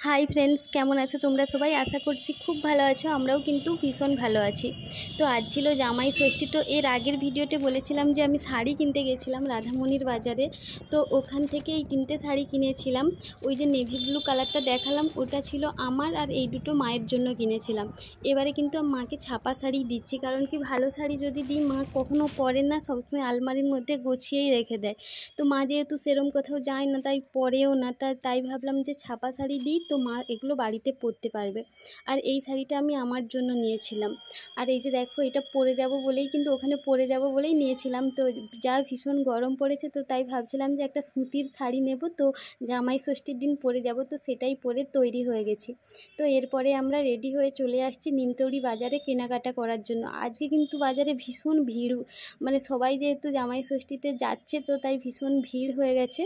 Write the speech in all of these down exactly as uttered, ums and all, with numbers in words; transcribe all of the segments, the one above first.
Hi friends, কেমন আছো তোমরা সবাই? আশা করছি খুব ভালো আছো। আমরাও কিন্তু ভীষণ ভালো আছি। তো আজ ছিল জামাই ষষ্ঠী। তো এর আগের ভিডিওতে বলেছিলাম যে আমি শাড়ি কিনতে গেছিলাম রাধামণির বাজারে। তো ওখান থেকে এই তিনটে শাড়ি কিনেছিলাম। ওই যে নেভি ব্লু কালারটা দেখালাম ওটা ছিল আমার, আর এই দুটো মায়ের জন্য কিনেছিলাম। এবারে কিন্তু মাকে ছাপা শাড়ি দিচ্ছি, কারণ কি ভালো শাড়ি যদি দিই মা কখনো পরে না, সবসময় আলমারির মধ্যে গুছিয়েই রেখে দেয়। তো মা যেহেতু সেরম কোথাও যায় না, তাই পরেও না, তা তাই ভাবলাম যে ছাপা শাড়ি দিই, তো মা এগুলো বাড়িতে পরতে পারবে। আর এই শাড়িটা আমি আমার জন্য নিয়েছিলাম। আর এই যে দেখো, এটা পরে যাব বলেই কিন্তু ওখানে পরে যাব বলেই নিয়েছিলাম। তো যা ভীষণ গরম পড়েছে, তো তাই ভাবছিলাম যে একটা সুতির শাড়ি নেব, তো জামাই ষষ্ঠীর দিন পরে যাব, তো সেটাই পরে তৈরি হয়ে গেছি। তো এরপরে আমরা রেডি হয়ে চলে আসছি নিমতৌড়ি বাজারে কেনাকাটা করার জন্য। আজকে কিন্তু বাজারে ভীষণ ভিড়, মানে সবাই যেহেতু জামাই ষষ্ঠীতে যাচ্ছে, তো তাই ভীষণ ভিড় হয়ে গেছে।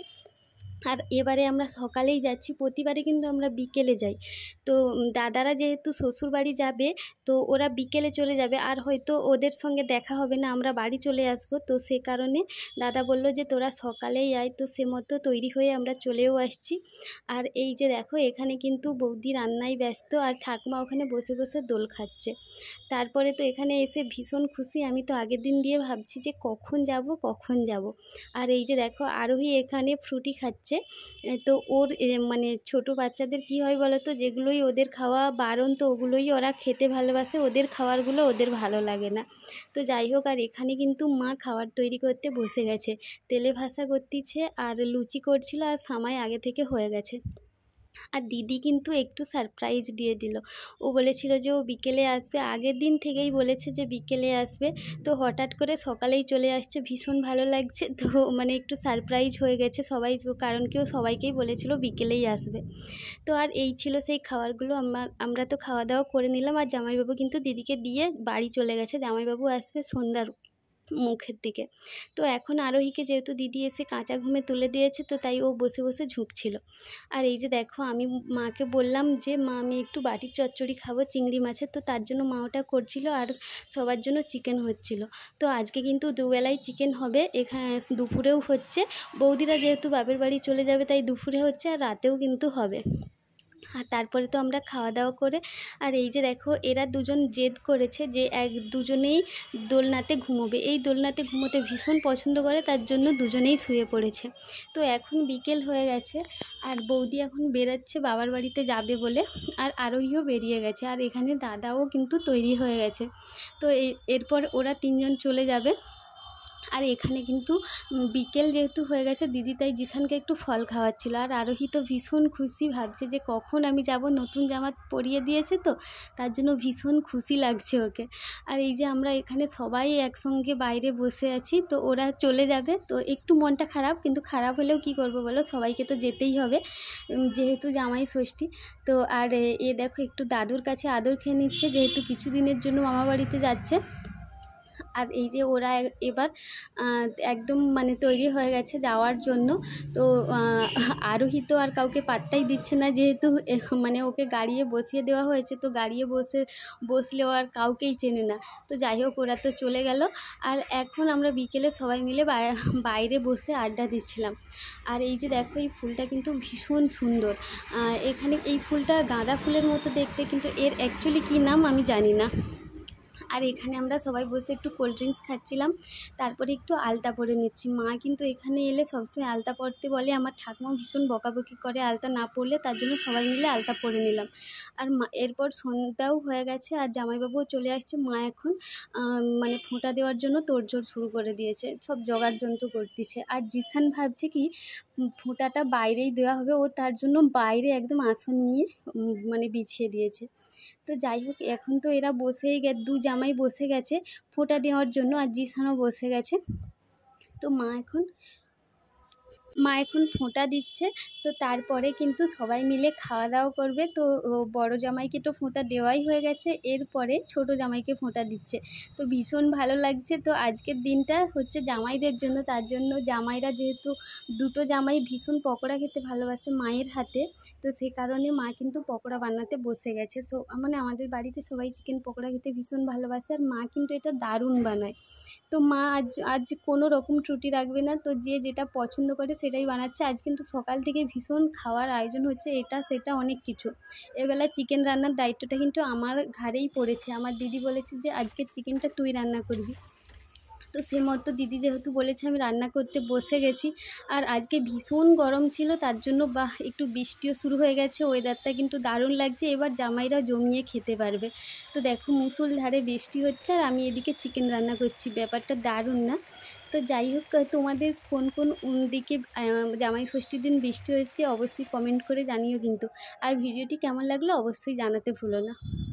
আর এবারে আমরা সকালেই যাচ্ছি, প্রতিবারে কিন্তু আমরা বিকেলে যাই। তো দাদারা যেহেতু শ্বশুরবাড়ি যাবে, তো ওরা বিকেলে চলে যাবে, আর হয়তো ওদের সঙ্গে দেখা হবে না, আমরা বাড়ি চলে আসবো। তো সে কারণে দাদা বলল যে তোরা সকালেই আয়। তো সে মতো তৈরি হয়ে আমরা চলেও আসছি। আর এই যে দেখো, এখানে কিন্তু বৌদি রান্নায় ব্যস্ত, আর ঠাকুমা ওখানে বসে বসে দোল খাচ্ছে। তারপরে তো এখানে এসে ভীষণ খুশি। আমি তো আগের দিন দিয়ে ভাবছি যে কখন যাব কখন যাব। আর এই যে দেখো, আরোহী এখানে ফ্রুটি খাচ্ছে। তো ওর মানে ছোট বাচ্চাদের কি হয় বলো তো, যেগুলোই ওদের খাওয়া বারণ, তো ওগুলোই ওরা খেতে ভালোবাসে, ওদের খাবারগুলো ওদের ভালো লাগে না। তো যাই হোক, আর এখানে কিন্তু মা খাবার তৈরি করতে বসে গেছে, তেলে ভাসা করতেছে আর লুচি করছিল, আর সামাই আগে থেকে হয়ে গেছে। আর দিদি কিন্তু একটু সারপ্রাইজ দিয়ে দিল। ও বলেছিল যে ও বিকেলে আসবে, আগের দিন থেকেই বলেছে যে বিকেলে আসবে, তো হঠাৎ করে সকালেই চলে আসছে, ভীষণ ভালো লাগছে। তো মানে একটু সারপ্রাইজ হয়ে গেছে সবাই, কারণ কেউ সবাইকেই বলেছিল বিকেলেই আসবে। তো আর এই ছিল সেই খাবারগুলো। আমরা আমরা তো খাওয়া দাওয়া করে নিলাম, আর জামাইবাবু কিন্তু দিদিকে দিয়ে বাড়ি চলে গেছে। জামাইবাবু আসবে সন্ধ্যার মুখের দিকে। তো এখন আরোহীকে যেহেতু দিদি এসে কাঁচা ঘুমে তুলে দিয়েছে, তো তাই ও বসে বসে ঝুঁকছিল। আর এই যে দেখো, আমি মাকে বললাম যে মা আমি একটু বাটির চচ্চড়ি খাবো চিংড়ি মাছের, তো তার জন্য মা ওটা করছিল, আর সবার জন্য চিকেন হচ্ছিল। তো আজকে কিন্তু দুবেলায় চিকেন হবে, এখানে দুপুরেও হচ্ছে। বৌদিরা যেহেতু বাপের বাড়ি চলে যাবে, তাই দুপুরে হচ্ছে, আর রাতেও কিন্তু হবে। আর তারপরে তো আমরা খাওয়া দাওয়া করে, আর এই যে দেখো, এরা দুজন জেদ করেছে যে এক দুজনেই দোলনাতে ঘুমোবে। এই দোলনাতে ঘুমোতে ভীষণ পছন্দ করে, তার জন্য দুজনেই শুয়ে পড়েছে। তো এখন বিকেল হয়ে গেছে, আর বৌদি এখন বেরোচ্ছে বাবার বাড়িতে যাবে বলে, আর আরোহীও বেরিয়ে গেছে, আর এখানে দাদাও কিন্তু তৈরি হয়ে গেছে। তো এরপর ওরা তিনজন চলে যাবে। আর এখানে কিন্তু বিকেল যেহেতু হয়ে গেছে, দিদি তাই জিসানকে একটু ফল খাওয়াচ্ছিল। আর আরোহী তো ভীষণ খুশি, ভাবছে যে কখন আমি যাব, নতুন জামা পরিয়ে দিয়েছে, তো তার জন্য ভীষণ খুশি লাগছে ওকে। আর এই যে আমরা এখানে সবাই একসঙ্গে বাইরে বসে আছি, তো ওরা চলে যাবে, তো একটু মনটা খারাপ, কিন্তু খারাপ হলেও কি করব বলো, সবাইকে তো যেতেই হবে যেহেতু জামাই ষষ্ঠী। তো আর এ দেখো, একটু দাদুর কাছে আদর খেয়ে নিচ্ছে, যেহেতু কিছুদিনের জন্য মামা বাড়িতে যাচ্ছে। আর এই যে ওরা এবার একদম মানে তৈরি হয়ে গেছে যাওয়ার জন্য। তো আরোহী তো আর কাউকে পাত্তাই দিচ্ছে না, যেহেতু মানে ওকে গাড়িয়ে বসিয়ে দেওয়া হয়েছে, তো গাড়িয়ে বসে বসলেও আর কাউকেই চেনে না। তো যাই হোক, ওরা তো চলে গেল। আর এখন আমরা বিকেলে সবাই মিলে বাইরে বসে আড্ডা দিচ্ছিলাম। আর এই যে দেখো, এই ফুলটা কিন্তু ভীষণ সুন্দর। এখানে এই ফুলটা গাঁদা ফুলের মতো দেখতে, কিন্তু এর অ্যাকচুয়ালি কী নাম আমি জানি না। আর এখানে আমরা সবাই বসে একটু কোল্ড ড্রিঙ্কস খাচ্ছিলাম, তারপরে একটু আলতা পরে নিচ্ছি। মা কিন্তু এখানে এলে সবসময় আলতা পরতে বলে, আমার ঠাকুমা ভীষণ বকাবকি করে আলতা না পরলে, তার জন্য সবাই মিলে আলতা পরে নিলাম। আর মা এরপর সন্ধ্যাও হয়ে গেছে, আর জামাইবাবুও চলে আসছে। মা এখন মানে ফোঁটা দেওয়ার জন্য তোড়জোড় শুরু করে দিয়েছে, সব জোগাড় যন্ত্র করতেছে। আর জিসান ভাবছে কি ফোঁটাটা বাইরেই দেওয়া হবে, ও তার জন্য বাইরে একদম আসন নিয়ে মানে বিছিয়ে দিয়েছে। তো যাই হোক, এখন তো এরা বসেই গে দু জামাই বসে গেছে ফোঁটা দেওয়ার জন্য, আর জিসানও বসে গেছে। তো মা এখন মা এখন ফোঁটা দিচ্ছে। তো তারপরে কিন্তু সবাই মিলে খাওয়া দাওয়া করবে। তো বড় জামাইকে তো ফোঁটা দেওয়াই হয়ে গেছে, এরপরে ছোট জামাইকে ফোঁটা দিচ্ছে। তো ভীষণ ভালো লাগছে। তো আজকের দিনটা হচ্ছে জামাইদের জন্য, তার জন্য জামাইরা যেহেতু দুটো জামাই ভীষণ পকোড়া খেতে ভালোবাসে মায়ের হাতে, তো সেই কারণে মা কিন্তু পকোড়া বানাতে বসে গেছে। সো মানে আমাদের বাড়িতে সবাই চিকেন পকোড়া খেতে ভীষণ ভালোবাসে, আর মা কিন্তু এটা দারুণ বানায়। তো মা আজ আজ কোনো রকম ত্রুটি রাখবে না, তো যে যেটা পছন্দ করে সেটা এরাই বানাচ্ছে। আজ কিন্তু সকাল থেকে ভীষণ খাওয়ার আয়োজন হচ্ছে, এটা সেটা অনেক কিছু। এবেলা চিকেন রান্নার দায়িত্বটা কিন্তু আমার ঘাড়েই পড়েছে। আমার দিদি বলেছে যে আজকে চিকেনটা তুই রান্না করবি। তো সে মতো দিদি যেহেতু বলেছে আমি রান্না করতে বসে গেছি। আর আজকে ভীষণ গরম ছিল, তার জন্য বাহ একটু বৃষ্টিও শুরু হয়ে গেছে, ওয়েদারটা কিন্তু দারুণ লাগছে। এবার জামাইরা জমিয়ে খেতে পারবে। তো দেখো মুষলধারে বৃষ্টি হচ্ছে আর আমি এদিকে চিকেন রান্না করছি, ব্যাপারটা দারুণ না? তো যাই হোক, তোমাদের কোন কোন দিকে জামাই ষষ্ঠীর দিন বৃষ্টি হয়েছে অবশ্যই কমেন্ট করে জানিও কিন্তু। আর ভিডিওটি কেমন লাগলো অবশ্যই জানাতে ভুলো না।